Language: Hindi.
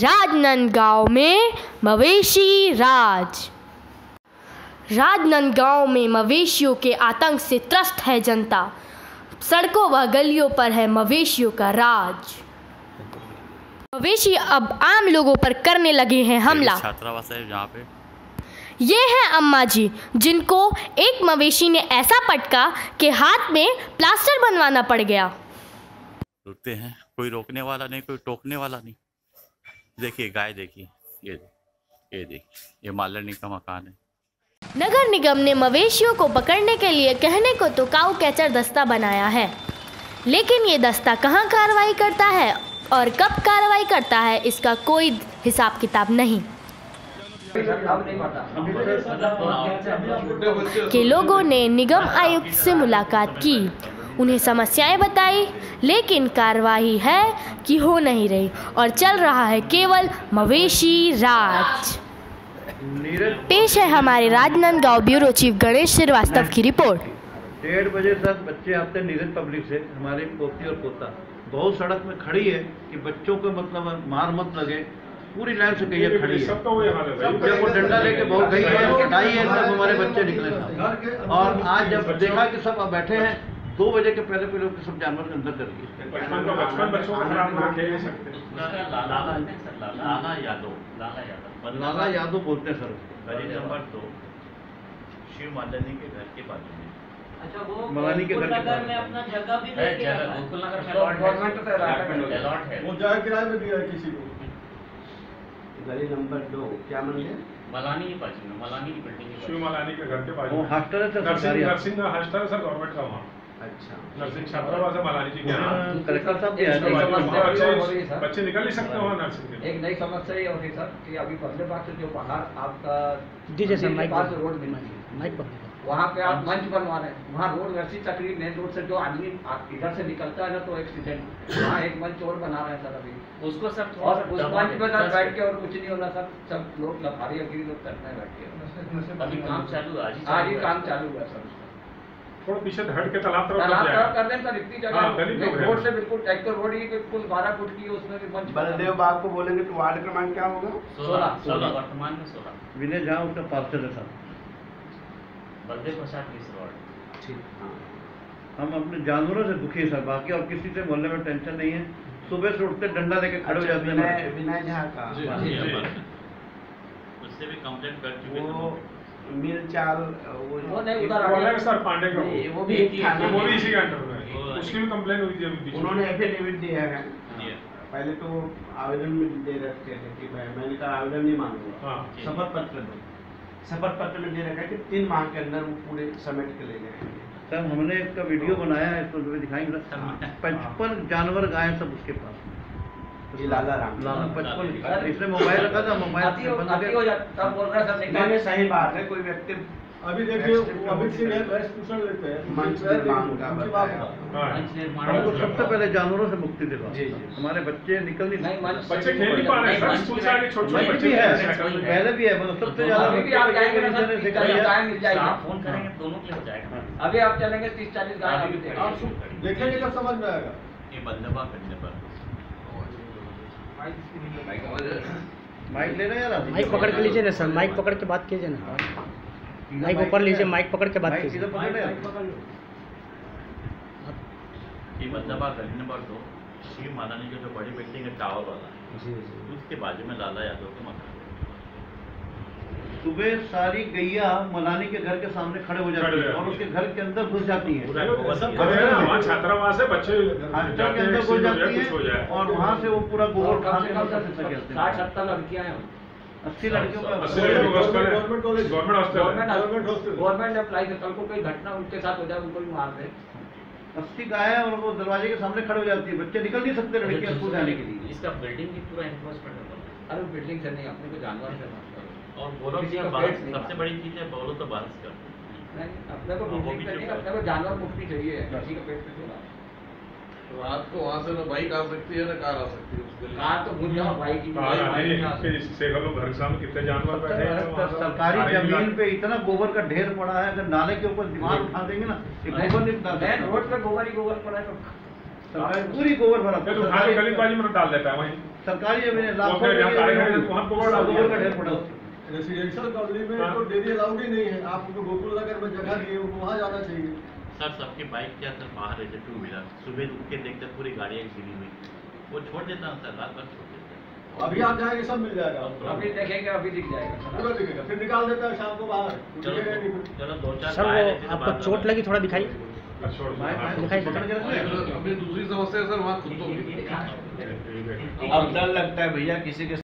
राजनांदगांव में मवेशी राज। राजनांदगांव में मवेशियों के आतंक से त्रस्त है जनता। सड़कों व गलियों पर है मवेशियों का राज। मवेशी अब आम लोगों पर करने लगे हैं हमला। छात्रावास है जहाँ पे ये हैं अम्मा जी, जिनको एक मवेशी ने ऐसा पटका कि हाथ में प्लास्टर बनवाना पड़ गया। रुकते हैं, कोई रोकने वाला नहीं, कोई टोकने वाला नहीं। देखिए गाय, देखिए ये देखिए, ये मालनी का मकान है। नगर निगम ने मवेशियों को पकड़ने के लिए कहने को तो काऊ कैचर दस्ता बनाया है, लेकिन ये दस्ता कहाँ कार्रवाई करता है और कब कार्रवाई करता है, इसका कोई हिसाब किताब नहीं। के लोगों ने निगम आयुक्त से मुलाकात की, उन्हें समस्याएं बताई, लेकिन कार्रवाई है कि हो नहीं रही और चल रहा है केवल मवेशी राज। पेश है हमारे राजनांदगांव ब्यूरो चीफ गणेश श्रीवास्तव की रिपोर्ट। 1:30 बजे तक बच्चे आते हैं नीरज पब्लिक से, हमारी पोती और पोता बहुत सड़क में खड़ी है कि बच्चों को मतलब मार मत लगे, पूरी लाइन से गई खड़ी है। जब वो डंडा लेके बहुत गई है, कटाई है, तब हमारे बच्चे निकले थे। और आज जब देखा कि सब बैठे हैं, 2 बजे के पहले लोग सब जानवर के अंदर कर दिए। लाला यादव बोलते हैं सर, गली नंबर 2 शिव मालनी के घर के बाजू में। अच्छा, वो मलानी के घर के नगर में अपना जगह भी है, जगह गोकुल नगर में गवर्नमेंट से अलॉट है, वो जगह किराए में दिया है किसी को। गली नंबर 2 क्या मंदिर? मलानी के बाजू में, मलानी की बिल्डिंग शिव मलानी के घर के पास वो हॉस्टल है सर, सरकारी नर्सिंग का हॉस्टल है सर, गवर्नमेंट का वहाँ। अच्छा, नर्सिंग छात्रावास है मलानी जी के यहाँ। कलेक्टर साहब भी आए थे। बच्चे निकल नहीं सकते वहाँ नर्सिंग के। एक नई समस्या ये हो रही सर कि अभी बदले बाग से जो बाहर आपका डीजे से माइक पास रोड बनी है, माइक पर वहाँ पे आप मंच बनवा रहे हैं, वहाँ रोड वैसी तकरीब मेन रोड से जो आदमी इधर से निकलता है ना तो एक्सीडेंट, वहाँ एक मंच और बना रहे हैं सर अभी उसको सब और उस मंच पे सर बैठ के और कुछ नहीं होना सर, सब लोग लफारी अगली लोग करते हैं बैठ के। अभी काम चालू है, आज ही काम चालू है सर। थोड़ा पीछे हट के तालाब तरफ कर दें सर, इतनी जगह रोड से बिल्कुल ट्रैक्टर रोड ही बिल्कुल 12 फुट की है, उसमें भी मंच। बलदेव बाग को बोलेंगे तो वार्ड क्रमांक क्या होगा? 16 वर्तमान में 16। विनय जहाँ उसका पार्षद है सर, बलदेव प्रसाद मिश्र। ठीक, हम अपने जानवरों से दुखी सर, बाकी और किसी से मोहल्ले में टेंशन नहीं है। सुबह से उठते डंडा लेके खड़े हो जाते हैं। विनय झा का उससे भी कंप्लेंट कर चुके वो मिल चाल वो नहीं उधर सर पांडे का वो भी इसी के अंडर में है, उसकी भी कंप्लेन हुई थी अभी। उन्होंने एफिडेविट दिया है। पहले तो आवेदन में दे रखे थे कि मैंने कहा आवेदन नहीं मांगूंगा, शपथ पत्र दो। शपथ पत्र में दे रखा है कि 3 माह के अंदर वो पूरे समेट के ले जाएंगे। सर हमने इसका वीडियो बनाया है, इसको दिखाएंगे सर। 55 जानवर गाय सब उसके पास। ये लाला राम 55 इसने मोबाइल रखा था, मोबाइल बंद हो जाता बोल रहा है सर। नहीं, सही बात है। कोई व्यक्ति अभी देखिए अमित सिंह पूछने लेते हैं मंच निर्माण का बताया। हमको सबसे पहले जानवरों से मुक्ति दिलवा। हमारे बच्चे निकल नहीं, बच्चे खेल नहीं पा रहे हैं, स्कूल से आके छोटे बच्चे है, पहले भी है, मतलब सबसे ज्यादा फोन करेंगे दोनों के हो जाएगा। अभी आप चलेंगे 30-40 गाय देखेंगे तो समझ में आएगा। ये बंदोबा करने पर माइक ले रहे हैं यार, माइक पकड़ के लीजिए ना सर, माइक पकड़ के बात कीजिए ना। माइक ऊपर लीजिए, माइक पकड़ के बात कीजिए। ये बंदोबा गली नंबर 2 शिव मालानी की जो बड़ी बिल्डिंग है टावर वाला, उसके बाजू में लाला यादव का मकान। सुबह सारी गैया मलानी के घर के सामने खड़े हो जाती है और उसके घर के अंदर घुस जाती है। छात्रावास है, बच्चे हॉस्टल के अंदर घुस जाती है और वहाँ से वो पूरा गोबर खाने में 60-70 लड़कियां हैं, 80 लड़कियों का गवर्नमेंट अप्लाई कर, कल को कोई घटना उनके साथ हो जाए उनको भी मार दे। 80 गाय है और वो दरवाजे के सामने खड़े हो जाती है, बच्चे निकल नहीं सकते लड़कियां स्कूल जाने के लिए। इसका बिल्डिंग की पूरा एनफोर्समेंट होता है। अरे बिल्डिंग से नहीं, अपने को जानवर से और बोलो सबसे बड़ी चीज है, बोलो तो बारिश कर अपने को बिल्डिंग से नहीं, अपने को जानवर मुक्ति चाहिए, किसी का पेट पे चला। रात को वहाँ से ना बाइक आ सकती है ना कार आ सकती है। कार तो भूल जाओ, बाइक घर सामने कितने जानवर बैठे हैं। सरकारी जमीन पे इतना गोबर का ढेर पड़ा है, अगर नाले के ऊपर दिमाग उठा देंगे ना, ये गोबर नहीं रोड पे गोबर ही गोबर पड़ा है तो सरकारी पूरी गोबर भरा तो उठा के गलीबाजी में डाल देता है वहीं सरकारी जमीन लाखों फिर यहाँ तारीख है तो वहाँ गोबर डाल गोबर का ढेर पड़ा रेसिडेंशियल कॉलोनी में तो डेयरी अलाउड ही नहीं है। आपको गोकुल नगर में जगह दिए उनको वहाँ जाना चाहिए। सर सबकी बाइक क्या सर बाहर रहते टू व्हीलर सुबह उठ के देखते पूरी गाड़ियाँ गिरी हुई वो छोड़ देता हूँ सर रात भर छोड़ देता है। अभी आप जाएंगे सब मिल जाएगा। अभी देखेंगे अभी दिख जाएगा पूरा दिखेगा फिर निकाल देता है शाम को बाहर। चलो दो चार सर वो आपको चोट लगी थोड़ा दिखाई हमें दूसरी समस्या है सर वहाँ कुत्तों की। अब डर लगता है भैया किसी के